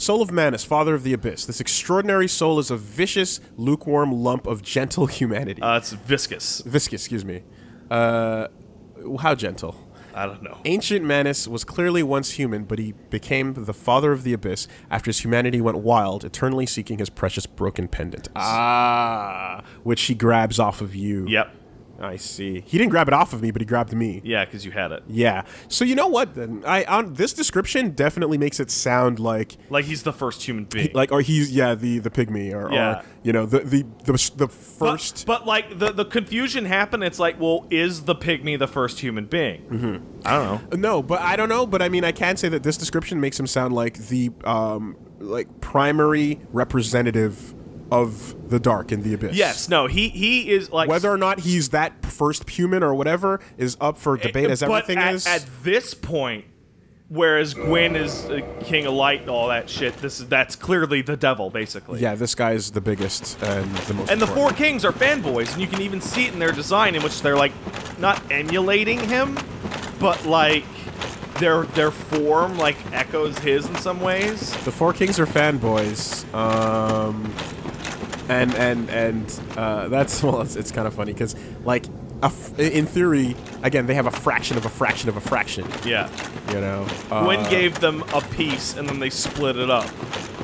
Soul of Manus, father of the abyss. This extraordinary soul is a vicious, lukewarm lump of gentle humanity. It's viscous. Viscous, excuse me. How gentle? I don't know. Ancient Manus was clearly once human, but he became the father of the abyss after his humanity went wild, eternally seeking his precious broken pendant. Which he grabs off of you. Yep. I see. He didn't grab it off of me, but he grabbed me. Yeah, because you had it. Yeah. So you know what? Then this description definitely makes it sound like he's the first human being. or he's the pygmy, or you know the first. But like the confusion happened. It's like, well, is the pygmy the first human being? Mm-hmm. I don't know. No, but I don't know. But I mean, I can say that this description makes him sound like the primary representative of the dark and the abyss. Yes, no, he is like... Whether or not he's that first human or whatever is up for debate, as everything is. At this point, whereas Gwyn is King of Light and all that shit, that's clearly the devil, basically. Yeah, this guy's the biggest and the most And the important. Four Kings are fanboys, and you can even see it in their design, in which they're, like, not emulating him, but, like... Their form, like, echoes his in some ways. The Four Kings are fanboys, and that's, well, it's kind of funny, because, like, in theory, again, they have a fraction of a fraction of a fraction. Yeah. You know? Gwyn gave them a piece, and then they split it up.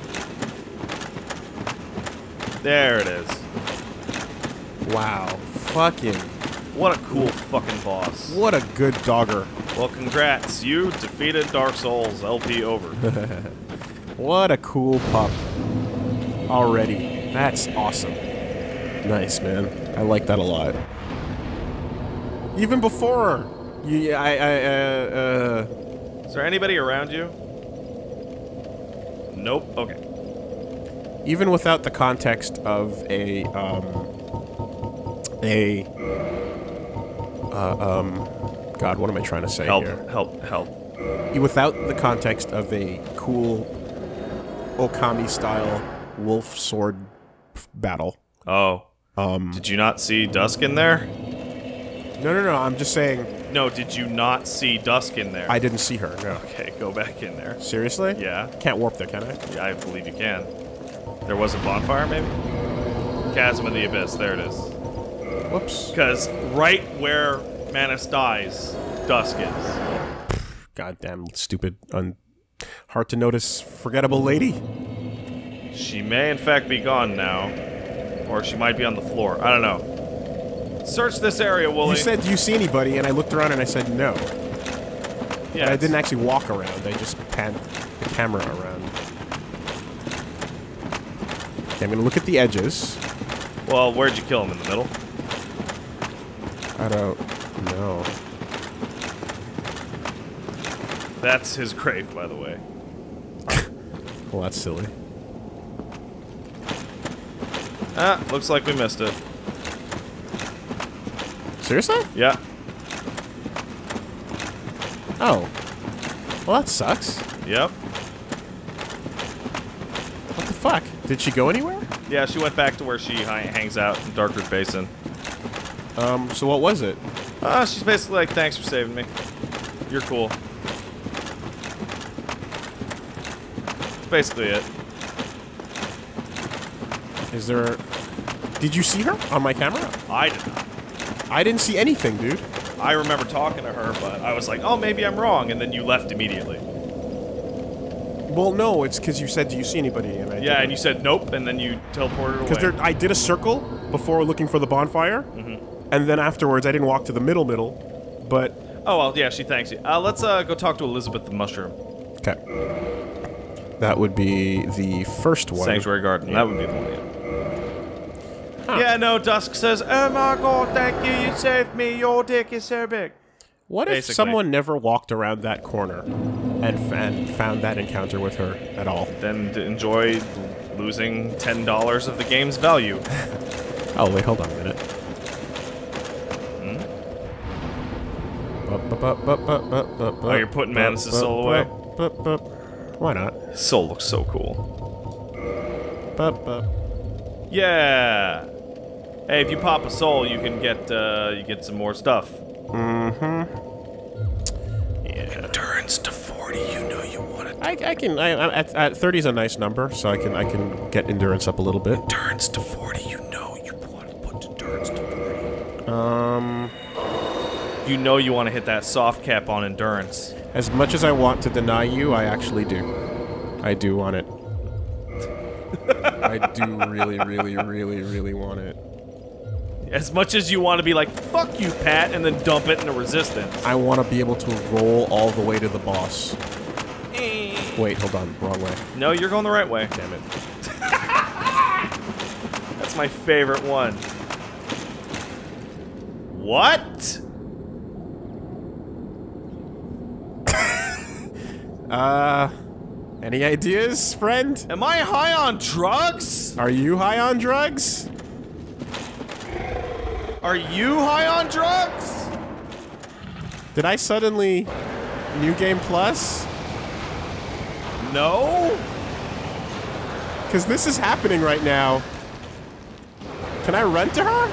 There it is. Wow. Fucking... What a cool fucking boss. What a good dogger. Well, congrats. You defeated Dark Souls. LP over. What a cool pup. Already. That's awesome. Nice, man. I like that a lot. Even before... Is there anybody around you? Nope. Okay. Even without the context of God, what am I trying to say here? Help. Without the context of a cool Okami-style wolf sword battle. Oh. Did you not see Dusk in there? No, I'm just saying... No, did you not see Dusk in there? I didn't see her, no. Okay, go back in there. Seriously? Yeah. Can't warp there, can I? Yeah, I believe you can. There was a bonfire, maybe? Chasm of the Abyss, there it is. Whoops. Because right where Manus dies, Dusk is. Goddamn stupid, hard to notice, forgettable lady. She may in fact be gone now. Or she might be on the floor. I don't know. Search this area, Wooly. You said, do you see anybody? And I looked around and I said no. Yeah. But I didn't actually walk around. I just panned the camera around. Okay, I'm gonna look at the edges. Well, where'd you kill him? In the middle? I don't know. That's his grave, by the way. Well, that's silly. Ah, looks like we missed it. Seriously? Yeah. Oh. Well, that sucks. Yep. What the fuck? Did she go anywhere? Yeah, she went back to where she hangs out in Darkroot Basin. So what was it? She's basically like, thanks for saving me. You're cool. That's basically it. Is there... Did you see her on my camera? I did not. I didn't see anything, dude. I remember talking to her, but I was like, oh, maybe I'm wrong, and then you left immediately. Well, no, it's because you said, do you see anybody? And I Yeah, didn't. and you said nope, and then you teleported away. Because I did a circle before looking for the bonfire, and then afterwards I didn't walk to the middle, but... Oh, well, yeah, she thanks you. Let's go talk to Elizabeth the Mushroom. Okay. That would be the first one. Sanctuary Garden. Yeah. That would be the one, yeah. Huh. Yeah, no, Dusk says, oh my god, thank you, you saved me, your dick is so big. What if Basically. someone never walked around that corner and found that encounter with her at all? Then enjoy losing $10 of the game's value. Oh, wait, hold on a minute. Oh, you're putting Manus' soul away? Why not? His soul looks so cool. Yeah! Hey, if you pop a soul, you can get some more stuff. Mm-hmm. Yeah. Turns to 40, you know you want to I can. At 30 is a nice number, so I can get endurance up a little bit. Endurance to 40. You know you want to put endurance to 40. You know you want to hit that soft cap on endurance. As much as I want to deny you, I actually do. I do want it. I do really, really, really, really want it. As much as you want to be like, fuck you, Pat, and then dump it into resistance. I want to be able to roll all the way to the boss. Wait, hold on. Wrong way. No, you're going the right way. Damn it. That's my favorite one. What? Any ideas, friend? Am I high on drugs? Are you high on drugs? Are you high on drugs? Did I suddenly... New Game Plus? No? Because this is happening right now. Can I run to her?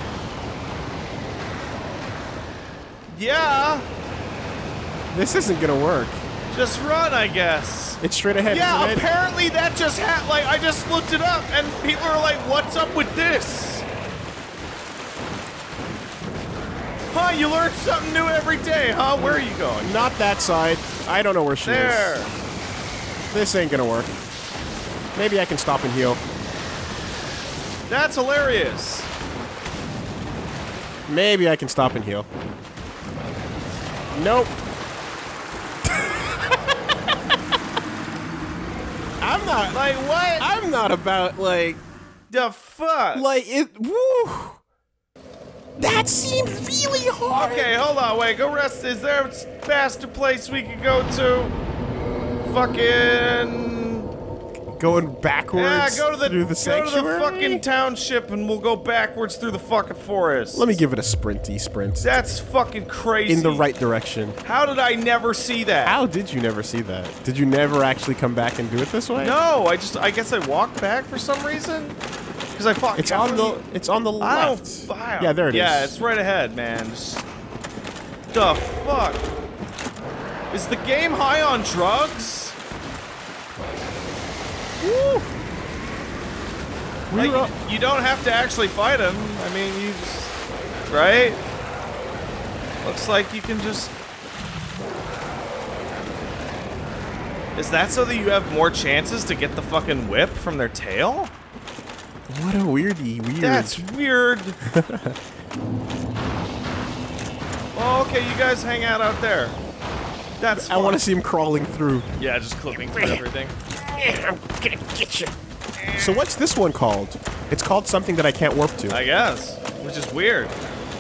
Yeah. This isn't gonna work. Just run, I guess. It's straight ahead, Yeah, isn't it? apparently that just like, I just looked it up, and people are like, what's up with this? Huh, you learn something new every day, huh? Where are you going? Not that side. I don't know where she There. is. This ain't gonna work. Maybe I can stop and heal. That's hilarious. Maybe I can stop and heal. Nope. I'm not... Like, what? I'm not about, like... The fuck? Like, it... Woo! That seemed really hard! Okay, hold on, wait, go rest. Is there a faster place we could go to? Fucking... Going backwards Yeah, go to the sanctuary? fucking township and we'll go backwards through the fucking forest. Let me give it a sprinty sprint. That's fucking crazy. In the right direction. How did I never see that? How did you never see that? Did you never actually come back and do it this way? No, I guess I walked back for some reason. Because I fought. It's on the left. Yeah, there it is. Yeah, it's right ahead, man. Just, the fuck? Is the game high on drugs? Woo! Like, you don't have to actually fight him. I mean, you just... Right? Looks like you can just... Is that so that you have more chances to get the fucking whip from their tail? What a weird. That's weird. Oh, okay, you guys hang out there. That's fun. I want to see him crawling through. Yeah, just clipping through everything. I'm gonna get you. So what's this one called? It's called something that I can't warp to. I guess. Which is weird.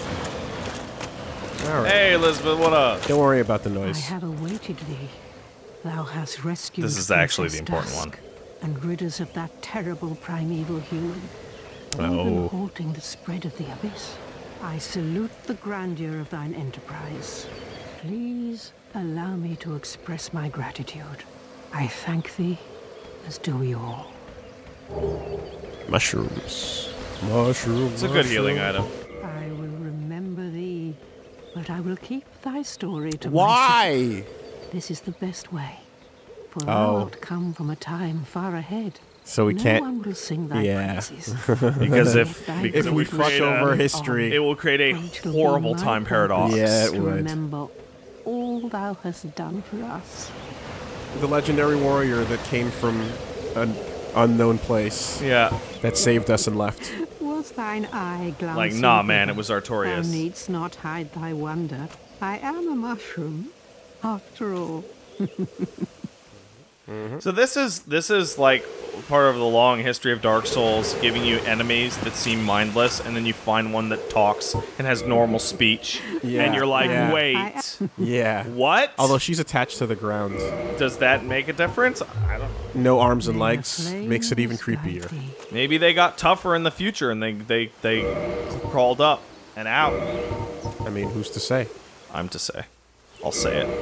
All right. Hey, Elizabeth, what up? Don't worry about the I noise. have awaited thee. Thou hast rescued This is actually the Princess important Dusk and rid us of that terrible primeval human. Oh. Even halting the spread of the abyss. I salute the grandeur of thine enterprise. Please allow me to express my gratitude. I thank thee, as do we all. Mushrooms. Mushrooms. It's a good healing item. I will remember thee, but I will keep thy story to myself. Why? This is the best way, for thou Oh. art come from a time far ahead. So we no can't. one will sing thy Yeah. praises. Because If If we would fuck create over a, history. it will create a it shall be horrible my time purpose paradox. Yeah, it to would. remember all thou hast done for us. The legendary warrior that came from an unknown place Yeah. that saved us and left. Was thine eye glancing? Like, nah, man, hither? it was Thou Artorias. needst not hide thy wonder. I am a mushroom, after all. So this is like part of the long history of Dark Souls, giving you enemies that seem mindless, and then you find one that talks and has normal speech, Yeah, and you're like, yeah. wait, Yeah. what? Although she's attached to the ground. Does that make a difference? I don't know. No arms and May the legs makes it even flames guide creepier. thee. Maybe they got tougher in the future, and they crawled up and out. I mean, who's to say? I'm to say. I'll say it.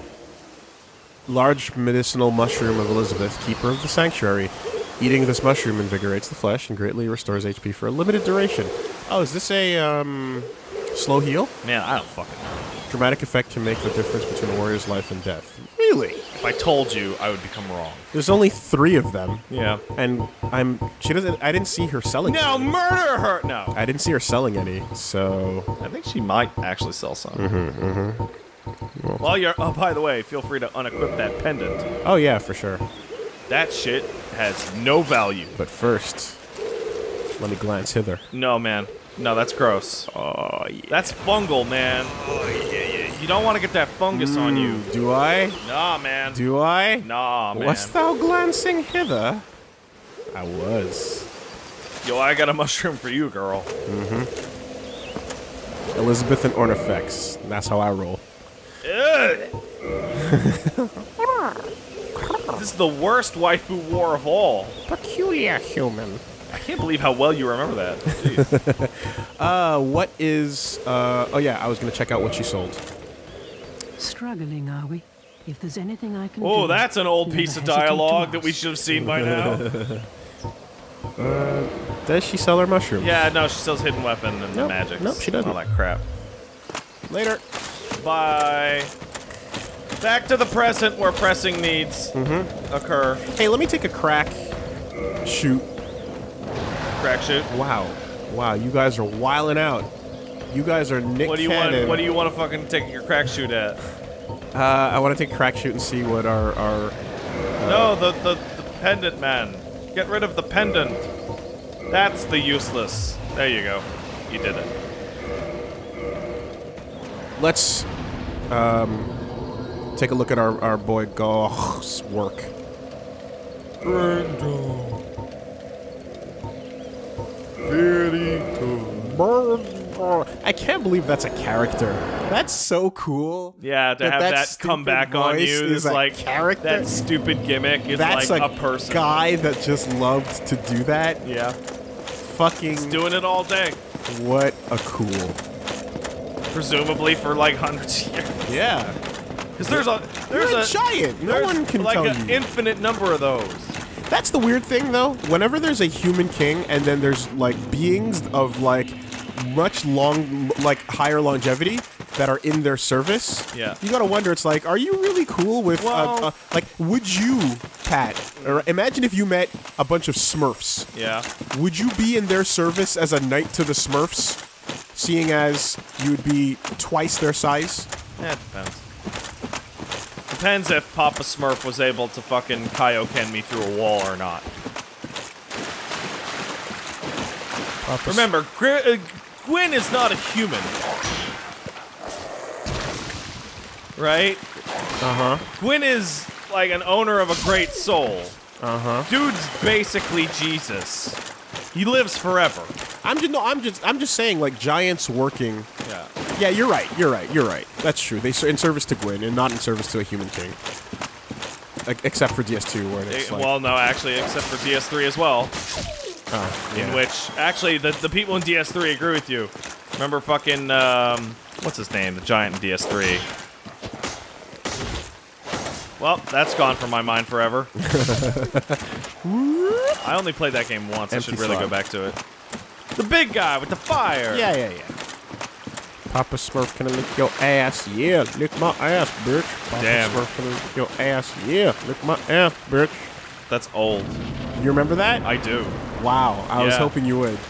Large medicinal mushroom of Elizabeth, keeper of the sanctuary. Eating this mushroom invigorates the flesh and greatly restores HP for a limited duration. Oh, is this a, slow heal? Man, I don't fucking know. Dramatic effect can make the difference between a warrior's life and death. Really? Really? If I told you, I would become wrong. There's only 3 of them. Yeah. And I didn't see her selling No, any. murder her! No. I didn't see her selling any, so... I think she might actually sell some. Well, oh, by the way, feel free to unequip that pendant. Oh yeah, for sure. That shit has no value. But first, let me glance hither. No, man. No, that's gross. Oh, yeah. That's fungal, man. Oh, yeah. You don't want to get that fungus on you. Do I? Nah, man. Do I? Nah, man. Wast thou glancing hither? I was. Yo, I got a mushroom for you, girl. Elizabeth and Ornifex. That's how I roll. Ugh. This is the worst waifu war of all. Peculiar human. I can't believe how well you remember that. Jeez. What is... oh yeah, I was gonna check out what she sold. Struggling, are we? If there's anything I can do... Oh, that's an old never piece of hesitate to dialogue that we ask. should have seen by now. Does she sell her mushrooms? Yeah, no, she sells hidden weapon and the Nope. magics. Nope, she doesn't. All that crap. Later. Bye. Back to the present where pressing needs occur. Hey, let me take a crack. Shoot. Crack shoot. Wow. Wow, you guys are wilding out. You guys are Nick What do you Cannon. want? What do you want to fucking take your crack shoot at? I want to take a crack shoot and see what our No, the pendant, man. Get rid of the pendant. That's the useless. There you go. You did it. Let's take a look at our boy Goh's work. I can't believe that's a character. That's so cool. Yeah, to have that come stupid back on voice you is is like character. that stupid gimmick is That's like a person. Guy that just loved to do that. Yeah, Fucking doing it all day, what a cool. presumably for like hundreds of years. Yeah. Because there's You're a giant. No there's one can like tell an you. infinite number of those. That's the weird thing, though. Whenever there's a human king, and then there's like beings of like higher longevity that are in their service. Yeah. You gotta wonder. It's like, are you really cool with Well- like? Would you, Pat? Or imagine if you met a bunch of Smurfs. Yeah. Would you be in their service as a knight to the Smurfs, seeing as you would be twice their size? Yeah, it depends. Depends if Papa Smurf was able to fucking Kaioken me through a wall or not. Remember, Gwyn is not a human. Right? Uh-huh. Gwyn is like an owner of a great soul. Uh-huh. Dude's basically Jesus. He lives forever. I'm just saying, like, giants working. Yeah. Yeah, you're right. That's true. They in service to Gwyn and not in service to a human king. Except for DS2, where it's like, Well, no, actually, except for DS3 as well. yeah. In which, actually, the people in DS3 agree with you. Remember fucking, what's his name? The giant in DS3. Well, that's gone from my mind forever. I only played that game once. I Empty should really slot. go back to it. The big guy with the fire! Yeah. Papa Smurf can lick your ass. Yeah, lick my ass, bitch. Papa Damn. Smurf can lick your ass. Yeah, lick my ass, bitch. That's old. You remember that? I do. Wow, I was Yeah. hoping you would.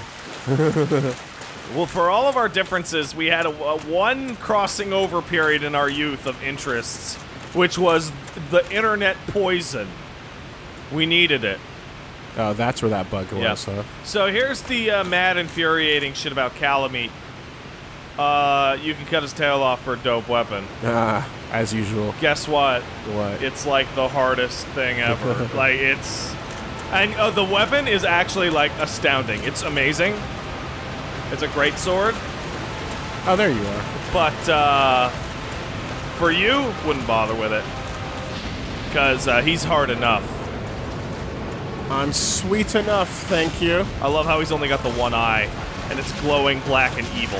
Well, for all of our differences, we had a one crossing over period in our youth of interests, which was the internet poison. We needed it. Oh, that's where that bug was, Yeah. huh? So here's the mad, infuriating shit about Calamite. You can cut his tail off for a dope weapon. As usual. Guess what? What? It's like the hardest thing ever. Like, it's... And the weapon is actually, like, astounding. It's amazing. It's a great sword. Oh, there you are. But, for you, wouldn't bother with it. Because he's hard enough. I'm sweet enough, thank you. I love how he's only got the one eye, and it's glowing black and evil.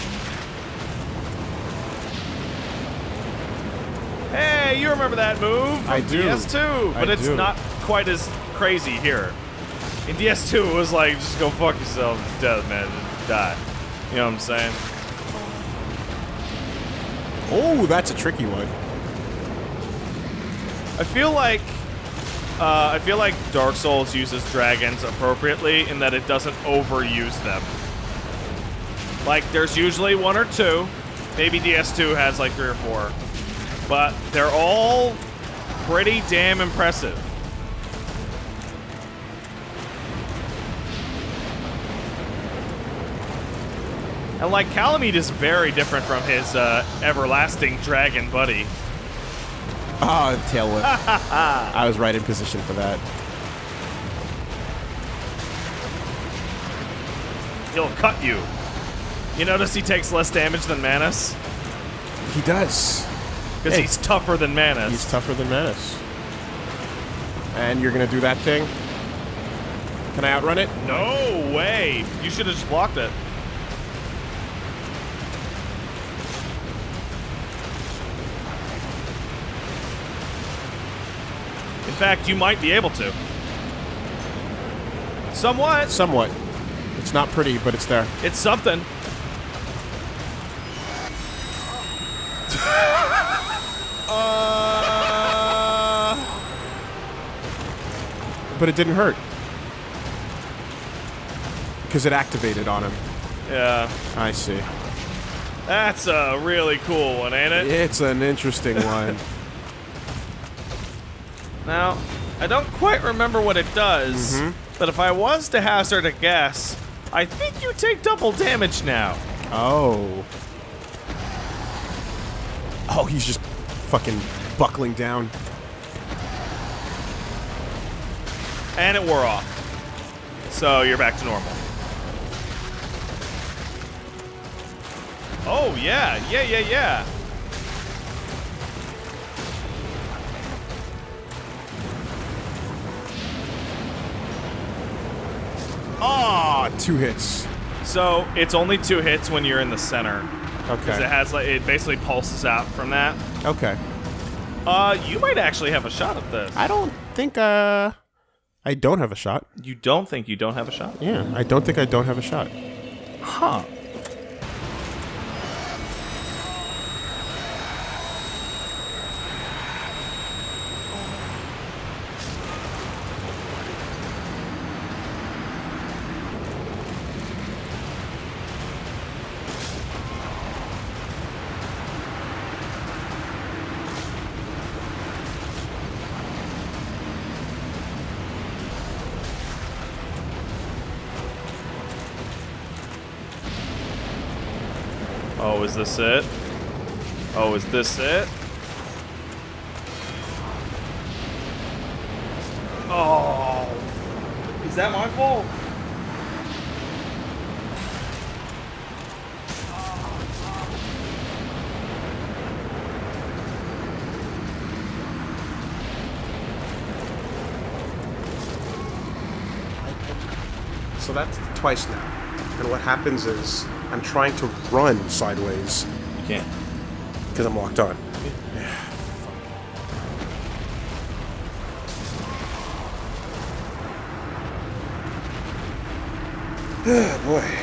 Hey, you remember that move? I from do. DS2, but I it's do. not quite as crazy here. In DS2, it was like, just go fuck yourself to death, man, and die. You know what I'm saying? Oh, that's a tricky one. I feel like Dark Souls uses dragons appropriately in that it doesn't overuse them. Like, there's usually 1 or 2. Maybe DS2 has like 3 or 4. But they're all pretty damn impressive. And like, Calamite is very different from his everlasting dragon buddy. Oh, tail whip. I was right in position for that. He'll cut you. You notice he takes less damage than Manus? He does. Because he's tougher than Manus. He's tougher than Manus. And you're gonna do that thing? Can I outrun it? No way! You should have just blocked it. In fact, you might be able to. Somewhat. Somewhat. It's not pretty, but it's there. It's something. But it didn't hurt. Because it activated on him. Yeah. I see. That's a really cool one, ain't it? It's an interesting one. Now, I don't quite remember what it does, but if I was to hazard a guess, I think you take double damage now. Oh. Oh, he's just fucking buckling down. And it wore off. So you're back to normal. Oh, yeah. Yeah. Ah, 2 hits. So it's only 2 hits when you're in the center. Because it Okay. has like it basically pulses out from that. Okay. You might actually have a shot at this. I don't think, I don't have a shot. You don't think you don't have a shot? Yeah, I don't think I don't have a shot. Huh. Oh, is this it? Oh, is this it? Oh. Is that my fault? So that's twice now. And what happens is I'm trying to run sideways You can't. because I'm locked on. Oh, boy.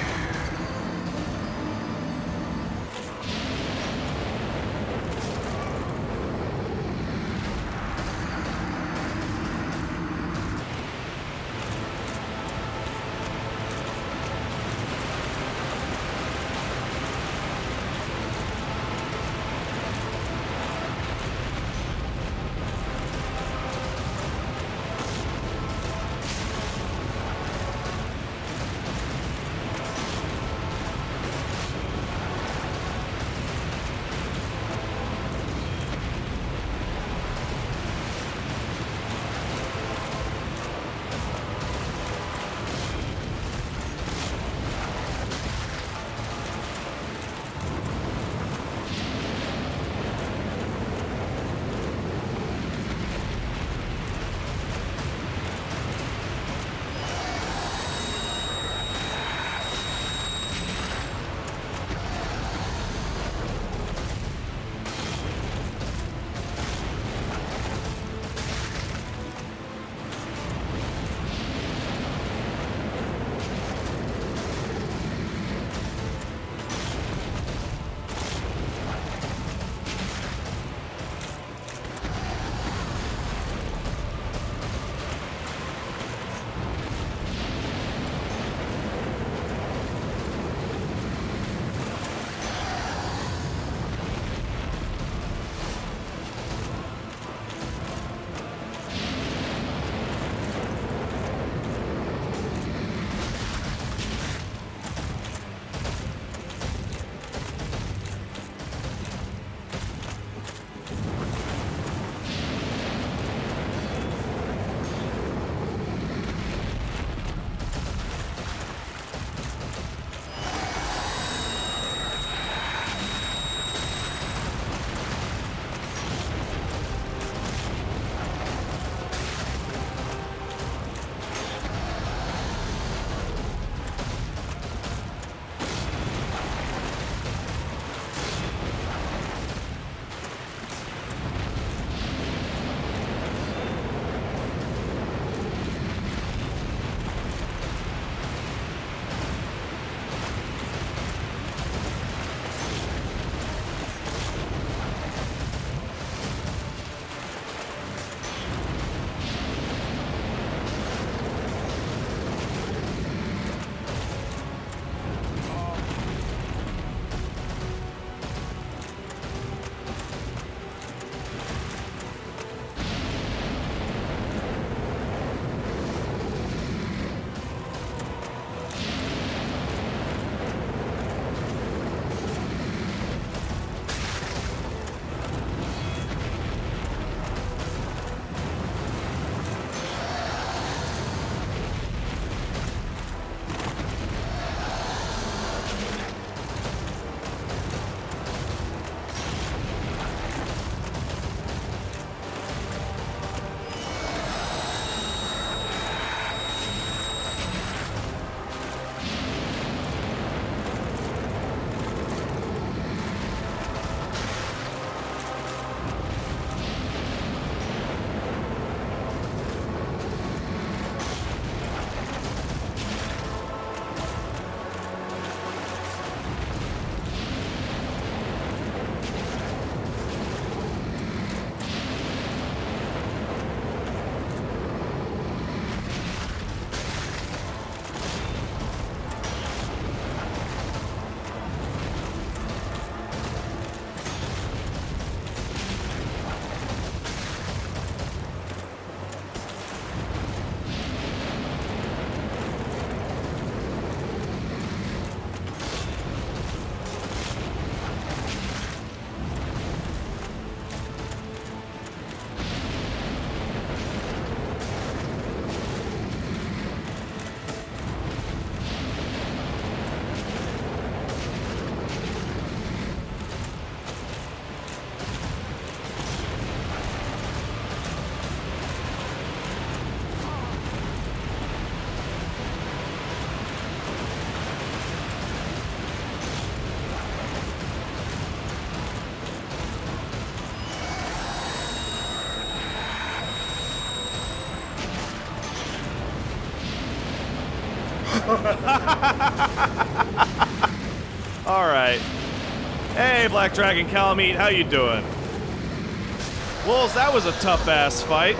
All right. Hey, Black Dragon Calamite, how you doing? Wolves, that was a tough-ass fight.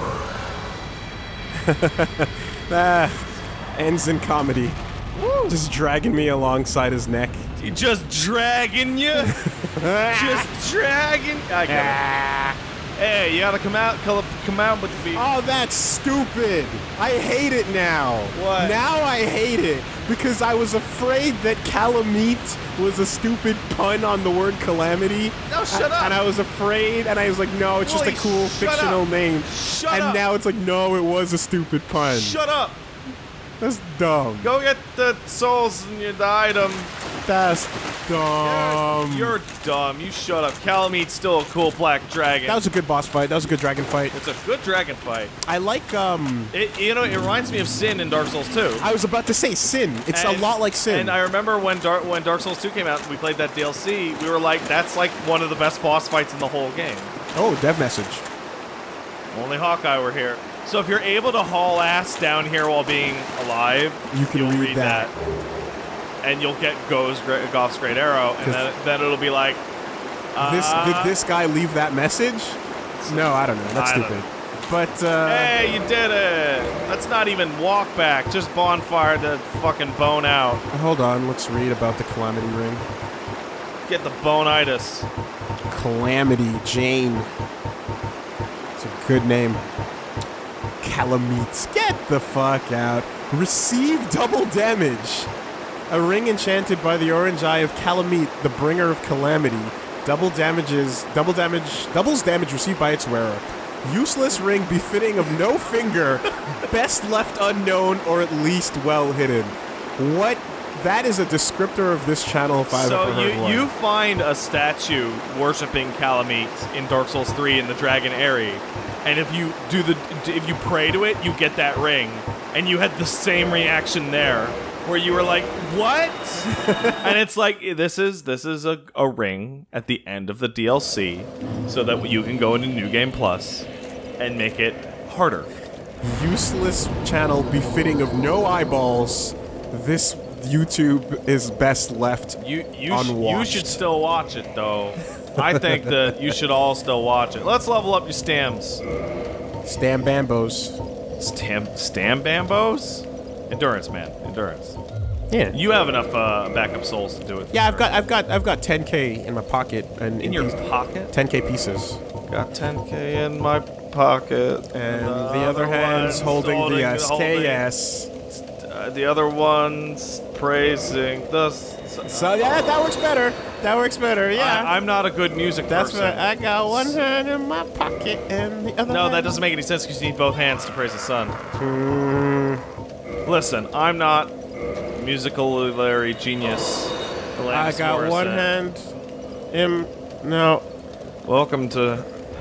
Ends in comedy. Just dragging me alongside his neck. He just dragging you? Just dragging? I get it. Hey, you gotta come out with the beat. Oh, that's stupid. I hate it now. What? Now I hate it because I was afraid that Calamite was a stupid pun on the word calamity. No, shut up. And I was afraid, and I was like, no, it's just a Wooly, cool shut fictional up. name. Shut and up. now it's like, no, it was a stupid pun. Shut up. That's dumb. Go get the souls and the item. That's dumb. You're dumb. You shut up. Calamite's still a cool black dragon. That was a good boss fight. That was a good dragon fight. It's a good dragon fight. I like, It reminds me of Sin in Dark Souls 2. I was about to say Sin. It's a lot like Sin. And I remember when Dark Souls 2 came out, we played that DLC, we were like, that's like one of the best boss fights in the whole game. Oh, dev message. Only Hawkeye were here. So if you're able to haul ass down here while being alive, You can you'll read that. And you'll get Goff's Great Arrow, and then it'll be like, Did this guy leave that message? No, I don't know. That's I don't stupid. But, hey, you did it! That's not even walk back, just bonfire to fucking bone out. hold on. Let's read about the Calamity Ring. Get the bone-itis. Calamity Jane. It's a good name. Calamites. Get the fuck out. Receive double damage. A ring enchanted by the orange eye of Calamite, the bringer of calamity. Doubles damage received by its wearer. Useless ring befitting of no finger. Best left unknown or at least well hidden. What? That is a descriptor of this channel if I've ever heard one. So you find a statue worshiping Calamite in Dark Souls 3 in the Dragon Aerie, and if you pray to it, you get that ring, and you had the same reaction there, where you were like, "What?" And it's like this is a ring at the end of the DLC, so that you can go into New Game Plus and make it harder. Useless channel befitting of no eyeballs. This YouTube is best left unwatched. You should still watch it, though. I think that you should all still watch it. Let's level up your stams. Stam Bambos. Stam Bambos? Endurance, man. Endurance. Yeah. You have enough backup souls to do it. Yeah, I've got 10K in my pocket and In your pocket? 10K pieces. Got 10K in my pocket. And the other hand's holding the SKS. The other one's praising the... So yeah, that works better. That works better, yeah. I'm not a good music That's person. what I got one hand in my pocket and the other No, that hand. doesn't make any sense because you need both hands to praise the sun. Listen, I'm not musically genius. I got one hand in... No. Welcome to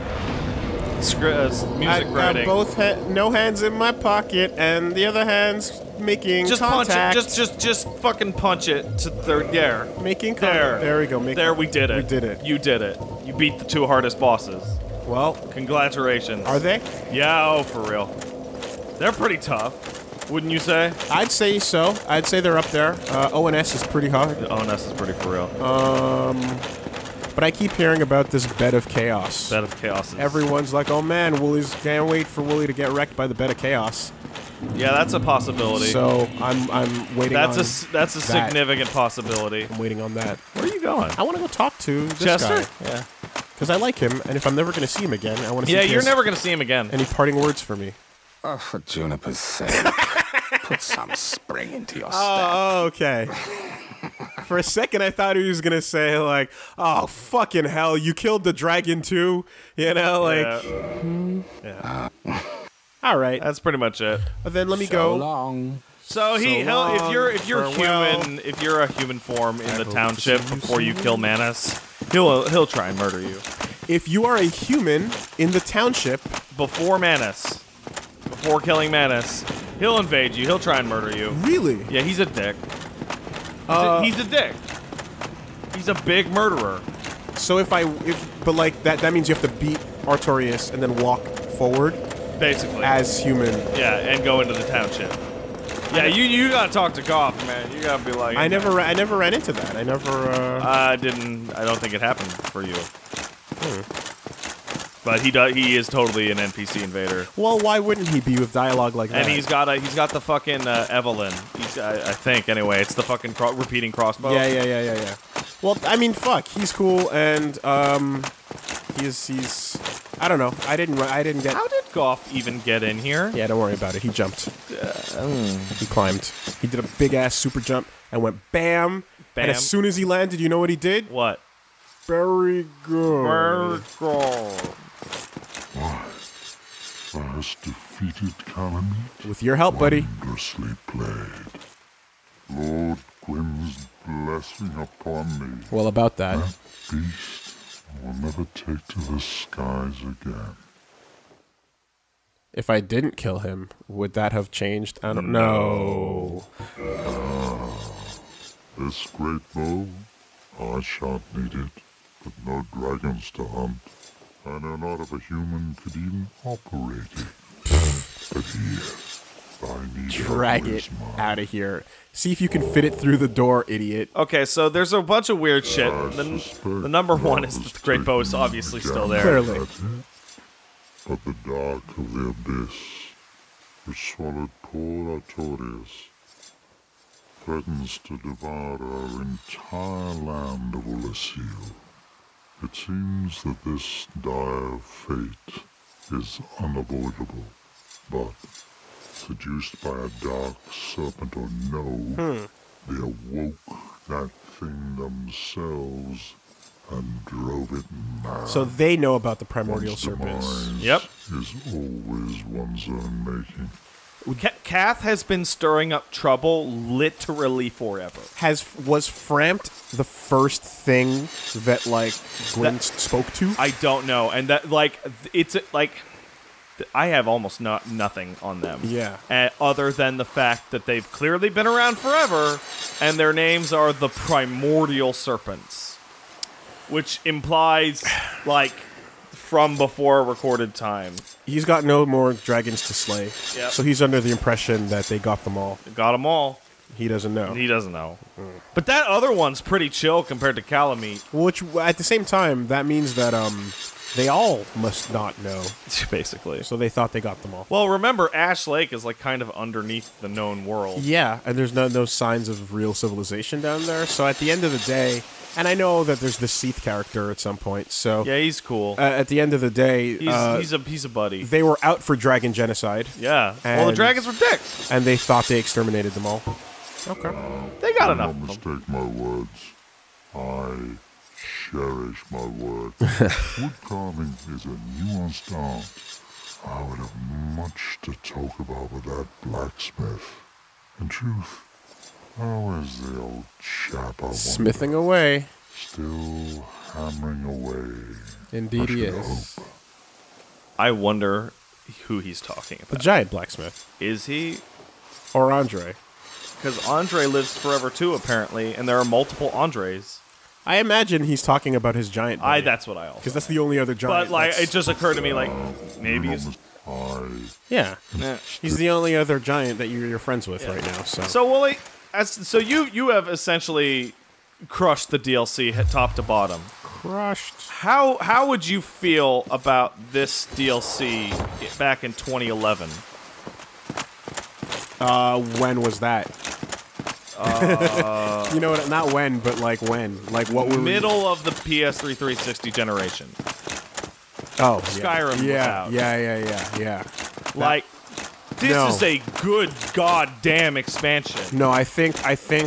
music writing. I got both no hands in my pocket and the other hand's making Just contact. punch it. Just fucking punch it to there. Making contact. There we go. There we did it. We did it. You did it. You beat the two hardest bosses. Well, Congratulations. are they? Yeah, oh, for real. They're pretty tough, wouldn't you say? I'd say so. I'd say they're up there. ONS is pretty hard. The ONS is pretty for real. But I keep hearing about this Bed of Chaos. Bed of Chaos is... Everyone's like, oh man, can't wait for Wooly to get wrecked by the Bed of Chaos. Yeah, that's a possibility. So I'm waiting on That's a that. significant possibility. I'm waiting on that. Where are you going? I want to go talk to this Chester? guy. Yeah. Because I like him, and if I'm never going to see him again, I want to see Yeah, if he you're has never going to see him again. any parting words for me. Oh, for Juniper's sake, put some spring into your step. Oh, okay. For a second, I thought he was gonna say like, "Oh, fucking hell, you killed the dragon too," you know, like. Yeah. All right, That's pretty much it. then let me So go. long. So So long, if you're farewell. human, if you're a human form in the hope to township see you before you soon. kill Manus, he'll try and murder you. If you are a human in the township, Before killing Manus, he'll invade you. He'll try and murder you. really, Yeah, he's a dick. He's a dick. He's a big murderer. so but like that means you have to beat Artorias and then walk forward Basically. as human. Yeah, and go into the township. Yeah, you gotta talk to Goff, man. You gotta be like. I never ran into that. I never. I don't think it happened for you. But he is totally an NPC invader. Well, why wouldn't he be with dialogue like that? And he's got the fucking Evelyn. I think anyway. It's the fucking repeating crossbow. Yeah. Well, I mean, fuck. He's cool, and he's. I don't know. I didn't get. How did Goff even get in here? Yeah, don't worry about it. He jumped. He climbed. He did a big ass super jump and went bam. Bam. And as soon as he landed, you know what he did? What? Very good. Very good. Thou hast defeated Calamite. With your help, buddy. Wondrously played. Lord Gwyn's blessing upon me. Well, about that. That beast will never take to the skies again. If I didn't kill him, would that have changed? I don't know. This great bow, I shan't need it, but no dragons to hunt. I know not if a human could even operate it. But here, I need Drag it out of here. See if you can fit it through the door, idiot. Okay, so there's a bunch of weird shit. The number one is that the Great Bow is obviously still there. Clearly. But the dark of the abyss, which swallowed poor Artorias, threatens to devour our entire land of Ulasil. It seems that this dire fate is unavoidable, but seduced by a dark serpent or no, they awoke that thing themselves and drove it mad. So they know about the primordial One's serpents. demise Yep. is always one's own making. Kath has been stirring up trouble literally forever. Was Frampt the first thing that, like, Gwyn spoke to? I don't know, and that it's like I have almost nothing on them. Yeah. Other than the fact that they've clearly been around forever, and their names are the Primordial Serpents, which implies like from before recorded time. He's got no more dragons to slay. Yep. So he's under the impression that they got them all. Got them all. He doesn't know. He doesn't know. But that other one's pretty chill compared to Calamite. Which, at the same time, that means that they all must not know. Basically. So they thought they got them all. Well, remember, Ash Lake is like kind of underneath the known world. Yeah, and there's no signs of real civilization down there. So at the end of the day, and I know that there's this Seath character at some point. So Yeah, he's cool. at the end of the day, He's a buddy. they were out for dragon genocide, Yeah. Well, the And- dragons were dicks. and they thought they exterminated them all. Okay. They got Do enough not of them. mistake my words. I cherish my work. Wood carving is a nuanced art. I would have much to talk about with that blacksmith. In truth, how is the old chap, I wonder? Smithing away. Still hammering away. Indeed he I should is. hope. I wonder who he's talking The about. giant blacksmith. Is he? Or Andre. Because Andre lives forever too, apparently, and there are multiple Andres. I imagine he's talking about his giant buddy. That's what I also. Because that's the only other giant. But like, that's- it just occurred to me, like maybe it's. Yeah. Eh. He's the only other giant that you're friends with right now. So, So Wooly, so you have essentially crushed the DLC top to bottom. crushed. How would you feel about this DLC back in 2011? When was that? You know what? Not when, but like when? Like what were Middle of the PS3 360 generation. Oh, Skyrim was Yeah, out. yeah. Like, this No. is a good goddamn expansion. No, I think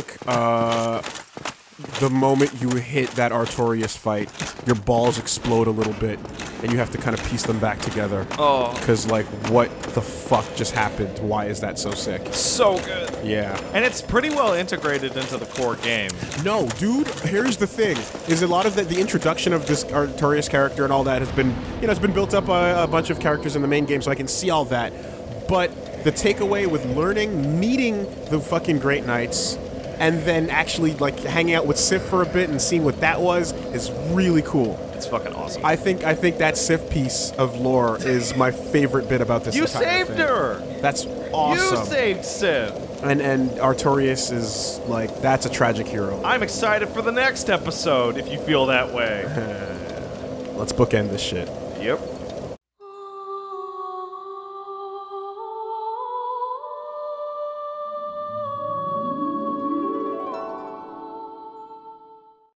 the moment you hit that Artorias fight, your balls explode a little bit, and you have to kind of piece them back together. Oh, Because, like, what the fuck just happened? Why is that so sick? so good. Yeah. And it's pretty well integrated into the core game. No, dude, here's the thing. Is a lot of the introduction of this Artorias character and all that has been, it's been built up a bunch of characters in the main game, so I can see all that. But the takeaway with meeting the fucking Great Knights, and then actually, like, hanging out with Sif for a bit and seeing what that was is really cool. It's fucking awesome. I think that Sif piece of lore is my favorite bit about this You entire saved thing. her! That's awesome. You saved Civ! And Artorias is like, that's a tragic hero. I'm excited for the next episode, if you feel that way. Let's bookend this shit. Yep.